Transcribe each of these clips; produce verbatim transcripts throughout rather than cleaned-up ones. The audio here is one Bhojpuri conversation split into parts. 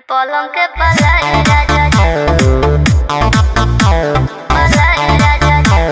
पलंग के पलाई राजा पलाई राजा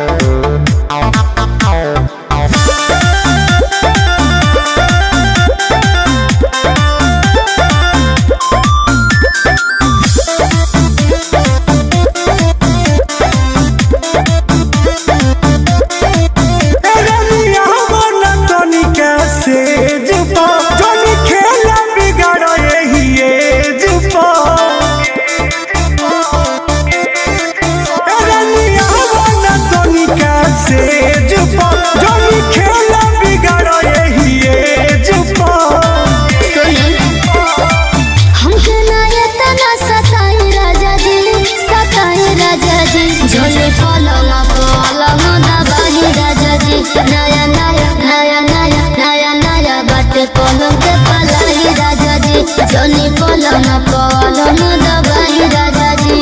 पलंग के पलाई राजा जी जनी पलंग पलंग दबाई राजा जी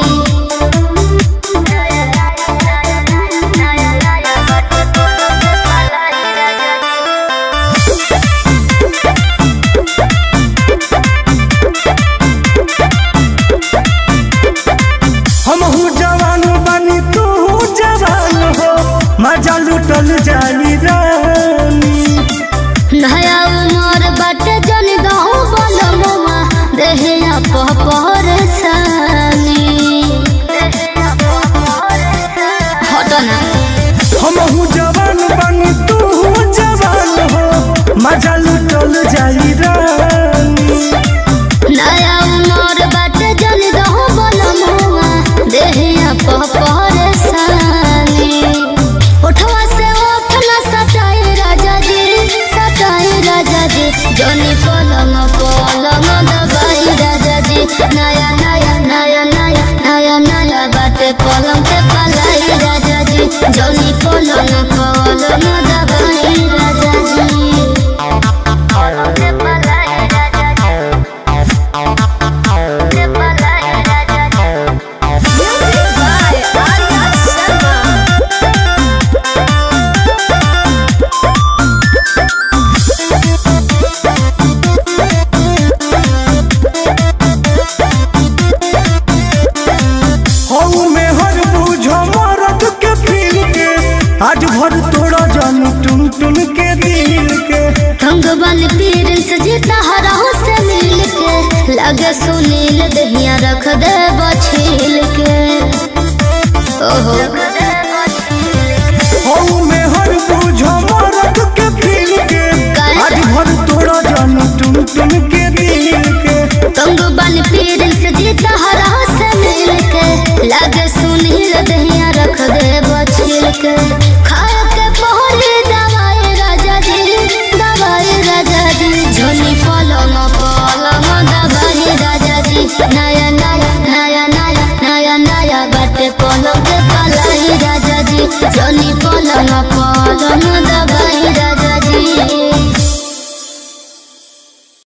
हम हूँ जवान बनी तू जवान हो मजा लुटल जानी रानी नया उमर बाटे जन गाँव बलमुआ देहिया परेशानी हटना हम हूँ जवान बनी तू जवान हो मजा लुटल जाई रानी नया उमर बाटे जन गाँव बलमुआ देहिया परेशानी उठवा से उठना सताई राजा जी राजा जी जनी पलंग पलंग दबाई राजा जी नया नया नया नया नया नया बाटे पलंग के पलाई राजा जी जनी पलंग पलंग दबाई राजा जी पलंग के पलाई राजा जी के पलाई राजा जी म्यूजिक बाय आर्या शर्मा आज भर तोड़ा जानू टुन टुन के दिल के भगवान पीर से जीता हराह से मिल के लगे सुनील दहिया रख दे बछील के ओहो हो में हर बुझो मरद के दिल के आज भर तोड़ा जानू टुन टुन के दिल के भगवान पीर से जीता हराह से मिल के लगे